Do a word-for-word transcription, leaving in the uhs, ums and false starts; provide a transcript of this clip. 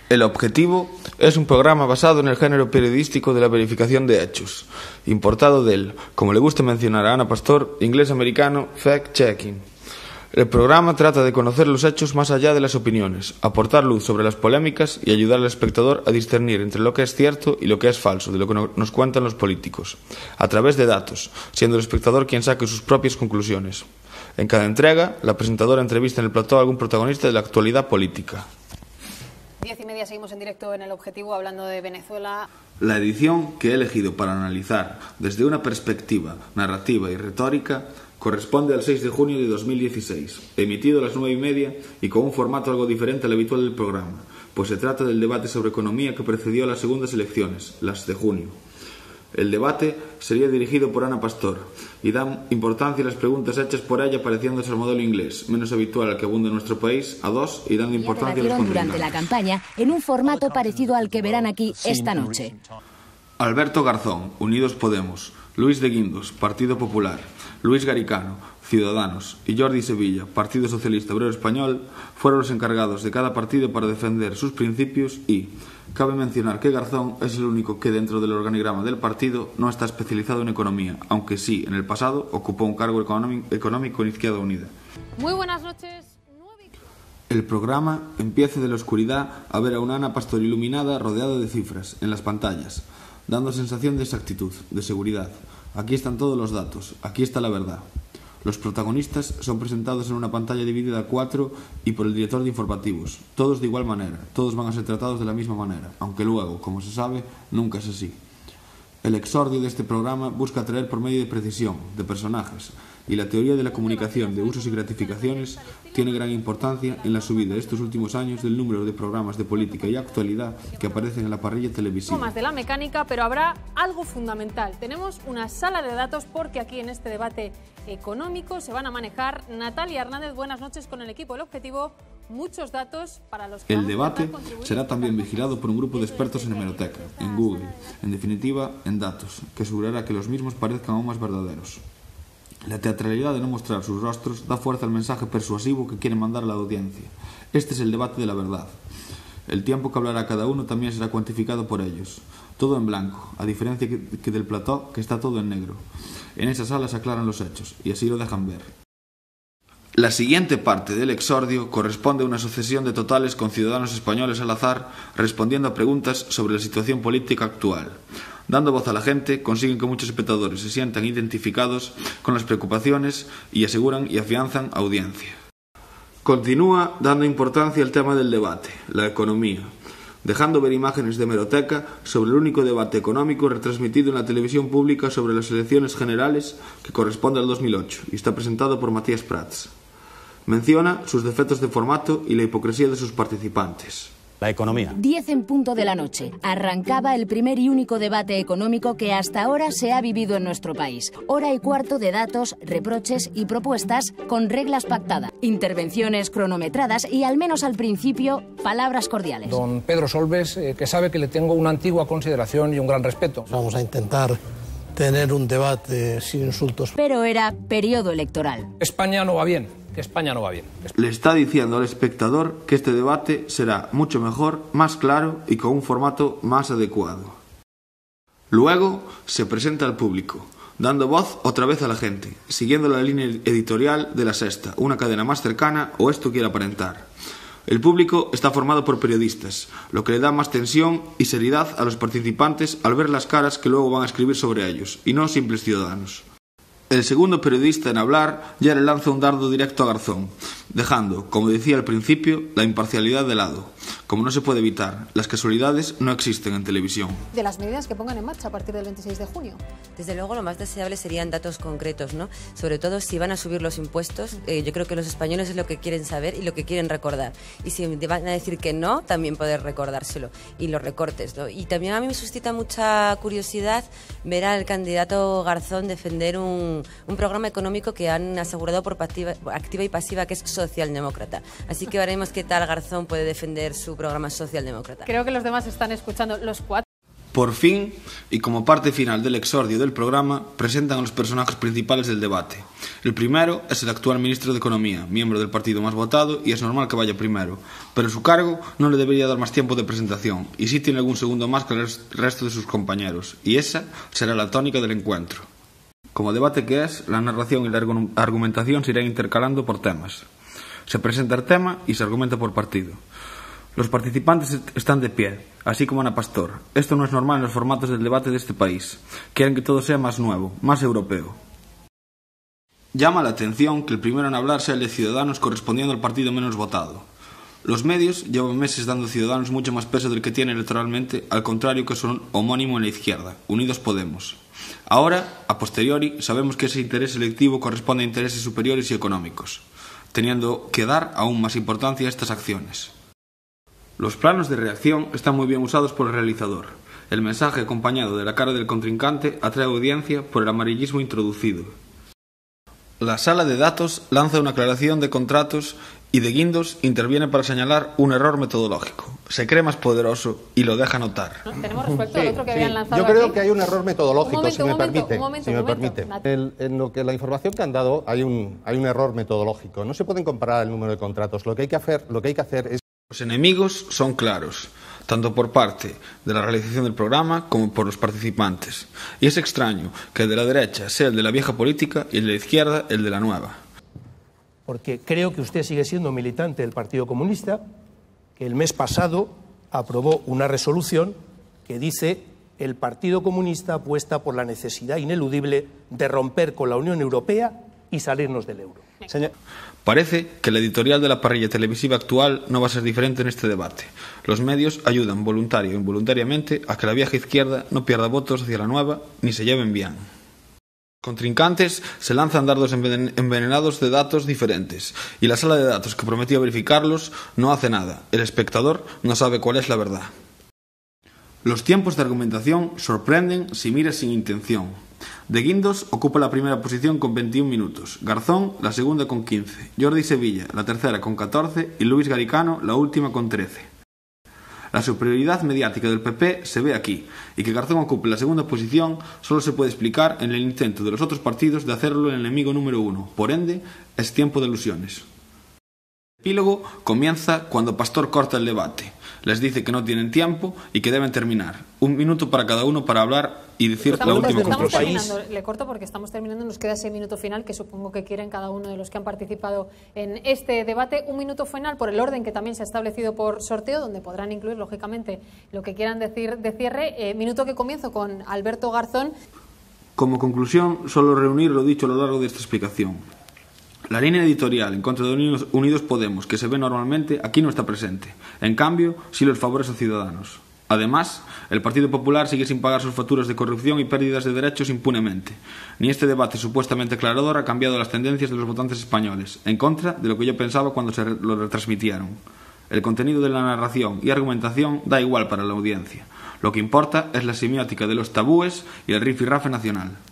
El Objetivo es un programa basado en el género periodístico de la verificación de hechos, importado del, como le gusta mencionar a Ana Pastor, inglés-americano fact-checking. El programa trata de conocer los hechos más allá de las opiniones, aportar luz sobre las polémicas y ayudar al espectador a discernir entre lo que es cierto y lo que es falso de lo que nos cuentan los políticos, a través de datos, siendo el espectador quien saque sus propias conclusiones. En cada entrega, la presentadora entrevista en el plató a algún protagonista de la actualidad política. Diez y media seguimos en directo en El Objetivo hablando de Venezuela. La edición que he elegido para analizar desde una perspectiva narrativa y retórica corresponde al seis de junio de dos mil dieciséis, emitido a las nueve y media y con un formato algo diferente al habitual del programa, pues se trata del debate sobre economía que precedió a las segundas elecciones, las de junio. El debate sería dirigido por Ana Pastor y dan importancia a las preguntas hechas por ella pareciéndose al modelo inglés, menos habitual al que abunda en nuestro país, a dos, y dando importancia a los contenidos. Durante la campaña, en un formato parecido al que verán aquí esta noche. Alberto Garzón, Unidos Podemos, Luis de Guindos, Partido Popular, Luis Garicano, Ciudadanos, y Jordi Sevilla, Partido Socialista Obrero Español, fueron los encargados de cada partido para defender sus principios y cabe mencionar que Garzón es el único que dentro del organigrama del partido no está especializado en economía, aunque sí, en el pasado, ocupó un cargo económico en Izquierda Unida. Muy buenas noches. El programa empieza de la oscuridad a ver a una Ana Pastor iluminada rodeada de cifras en las pantallas, dando sensación de exactitud, de seguridad. Aquí están todos los datos, aquí está la verdad. Los protagonistas son presentados en una pantalla dividida a cuatro y por el director de informativos, todos de igual manera, todos van a ser tratados de la misma manera, aunque luego, como se sabe, nunca es así. El exordio de este programa busca atraer por medio de precisión, de personajes, y la teoría de la comunicación de usos y gratificaciones tiene gran importancia en la subida de estos últimos años del número de programas de política y actualidad que aparecen en la parrilla televisiva. Más de la mecánica, pero habrá algo fundamental. Tenemos una sala de datos porque aquí en este debate económico se van a manejar Natalia Hernández. Buenas noches con el equipo El Objetivo. Muchos datos para los que el debate será también vigilado por un grupo de expertos en hemeroteca, en Google, en definitiva, en datos, que asegurará que los mismos parezcan aún más verdaderos. La teatralidad de no mostrar sus rostros da fuerza al mensaje persuasivo que quieren mandar a la audiencia. Este es el debate de la verdad. El tiempo que hablará cada uno también será cuantificado por ellos. Todo en blanco, a diferencia que del plató, que está todo en negro. En esa sala se aclaran los hechos, y así lo dejan ver. La siguiente parte del exordio corresponde a una sucesión de totales con ciudadanos españoles al azar respondiendo a preguntas sobre la situación política actual. Dando voz a la gente, consiguen que muchos espectadores se sientan identificados con las preocupaciones y aseguran y afianzan audiencia. Continúa dando importancia al tema del debate, la economía, dejando ver imágenes de hemeroteca sobre el único debate económico retransmitido en la televisión pública sobre las elecciones generales que corresponde al dos mil ocho y está presentado por Matías Prats. Menciona sus defectos de formato y la hipocresía de sus participantes. La economía. Diez en punto de la noche. Arrancaba el primer y único debate económico que hasta ahora se ha vivido en nuestro país. Hora y cuarto de datos, reproches y propuestas con reglas pactadas. Intervenciones cronometradas y, al menos al principio, palabras cordiales. Don Pedro Solbes, eh, que sabe que le tengo una antigua consideración y un gran respeto. Vamos a intentar tener un debate sin insultos. Pero era periodo electoral. España no va bien. Que España no va bien. Le está diciendo al espectador que este debate será mucho mejor, más claro y con un formato más adecuado. Luego se presenta al público, dando voz otra vez a la gente, siguiendo la línea editorial de La Sexta, una cadena más cercana o esto quiere aparentar. El público está formado por periodistas, lo que le da más tensión y seriedad a los participantes al ver las caras que luego van a escribir sobre ellos, y no simples ciudadanos. El segundo periodista en hablar ya le lanza un dardo directo a Garzón, dejando, como decía al principio, la imparcialidad de lado. Como no se puede evitar, las casualidades no existen en televisión. De las medidas que pongan en marcha a partir del veintiséis de junio. Desde luego lo más deseable serían datos concretos, ¿no? Sobre todo si van a subir los impuestos, eh, yo creo que los españoles es lo que quieren saber y lo que quieren recordar. Y si van a decir que no, también poder recordárselo. Y los recortes, ¿no? Y también a mí me suscita mucha curiosidad ver al candidato Garzón defender un, un programa económico que han asegurado por activa, activa y pasiva, que es socialdemócrata. Así que veremos qué tal Garzón puede defender su programa socialdemócrata. Creo que los demás están escuchando. Los cuatro. Por fin, y como parte final del exordio del programa, presentan a los personajes principales del debate. El primero es el actual ministro de Economía, miembro del partido más votado, y es normal que vaya primero, pero su cargo no le debería dar más tiempo de presentación, y sí tiene algún segundo más que el resto de sus compañeros, y esa será la tónica del encuentro. Como debate que es, la narración y la argumentación se irán intercalando por temas. Se presenta el tema y se argumenta por partido. Los participantes están de pie, así como Ana Pastor. Esto no es normal en los formatos del debate de este país. Quieren que todo sea más nuevo, más europeo. Llama la atención que el primero en hablar sea el de Ciudadanos, correspondiendo al partido menos votado. Los medios llevan meses dando a Ciudadanos mucho más peso del que tiene electoralmente, al contrario que son homónimo en la izquierda, Unidos Podemos. Ahora, a posteriori, sabemos que ese interés selectivo corresponde a intereses superiores y económicos, teniendo que dar aún más importancia a estas acciones. Los planos de reacción están muy bien usados por el realizador. El mensaje acompañado de la cara del contrincante atrae audiencia por el amarillismo introducido. La sala de datos lanza una aclaración de contratos y de Guindos interviene para señalar un error metodológico. Se cree más poderoso y lo deja notar. ¿No? Tenemos respuesta al otro que sí, habían lanzado. Yo creo aquí. que hay un error metodológico, momento, si me momento, permite. momento, si me momento. permite. El, en lo que la información que han dado hay un, hay un error metodológico. No se pueden comparar el número de contratos. Lo que hay que hacer, lo que hay que hacer es... Los enemigos son claros, tanto por parte de la realización del programa como por los participantes. Y es extraño que el de la derecha sea el de la vieja política y el de la izquierda el de la nueva. Porque creo que usted sigue siendo militante del Partido Comunista, que el mes pasado aprobó una resolución que dice el Partido Comunista apuesta por la necesidad ineludible de romper con la Unión Europea y salirnos del euro. Señor... Parece que la editorial de la parrilla televisiva actual no va a ser diferente en este debate. Los medios ayudan voluntario e involuntariamente a que la vieja izquierda no pierda votos hacia la nueva ni se lleven bien. Los contrincantes se lanzan dardos envenenados de datos diferentes y la sala de datos que prometió verificarlos no hace nada. El espectador no sabe cuál es la verdad. Los tiempos de argumentación sorprenden si miras sin intención. De Guindos ocupa la primera posición con veintiún minutos, Garzón la segunda con quince, Jordi Sevilla la tercera con catorce y Luis Garicano la última con trece. La superioridad mediática del P P se ve aquí, y que Garzón ocupe la segunda posición solo se puede explicar en el intento de los otros partidos de hacerlo el enemigo número uno. Por ende, es tiempo de ilusiones. El epílogo comienza cuando Pastor corta el debate. Les dice que no tienen tiempo y que deben terminar. Un minuto para cada uno para hablar y decir estamos, la última estamos conclusión. terminando, le corto porque estamos terminando, nos queda ese minuto final que supongo que quieren cada uno de los que han participado en este debate. Un minuto final por el orden que también se ha establecido por sorteo, donde podrán incluir, lógicamente, lo que quieran decir de cierre. Eh, minuto que comienzo con Alberto Garzón. Como conclusión, solo reunir lo dicho a lo largo de esta explicación. La línea editorial en contra de Unidos, Unidos Podemos, que se ve normalmente, aquí no está presente. En cambio, sí los favorece a Ciudadanos. Además, el Partido Popular sigue sin pagar sus facturas de corrupción y pérdidas de derechos impunemente. Ni este debate supuestamente aclarador ha cambiado las tendencias de los votantes españoles, en contra de lo que yo pensaba cuando se lo retransmitieron. El contenido de la narración y argumentación da igual para la audiencia. Lo que importa es la semiótica de los tabúes y el rifirrafe nacional.